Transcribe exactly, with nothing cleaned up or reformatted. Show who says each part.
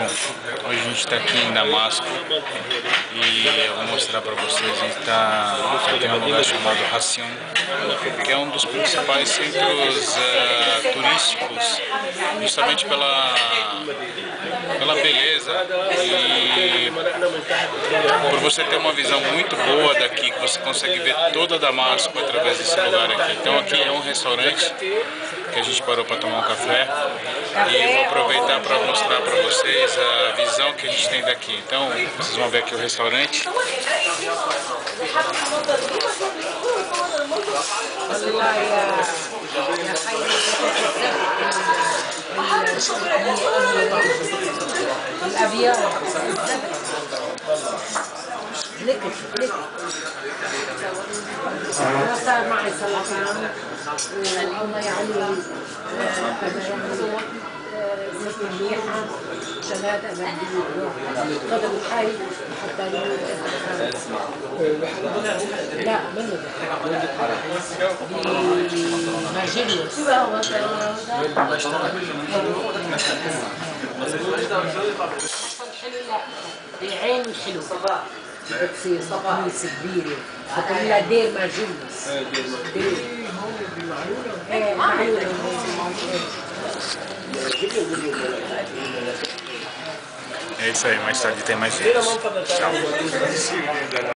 Speaker 1: hoje a gente está aqui em Damasco e eu vou mostrar para vocês. A gente está em um lugar chamado Hassiun, que é um dos principais centros uh, turísticos, justamente pela, pela beleza e por você ter uma visão muito boa daqui, que você consegue ver toda Damasco através desse lugar aqui. Então aqui é um restaurante que a gente parou para tomar um café e vou aproveitar para mostrar para vocês a visão que a gente tem daqui. Então vocês vão ver aqui o restaurante.
Speaker 2: لكت لكت صار معي سلطان والله يعني مليحة شهادة قدم الحي حتى لا منه بمرجليوس حلو لا بعينه حلو بتصير كنيسة كبيرة بتقول لها دير مرجليوس دير ايه معلولة
Speaker 1: É isso aí, mais tarde tem mais vídeos. Tchau.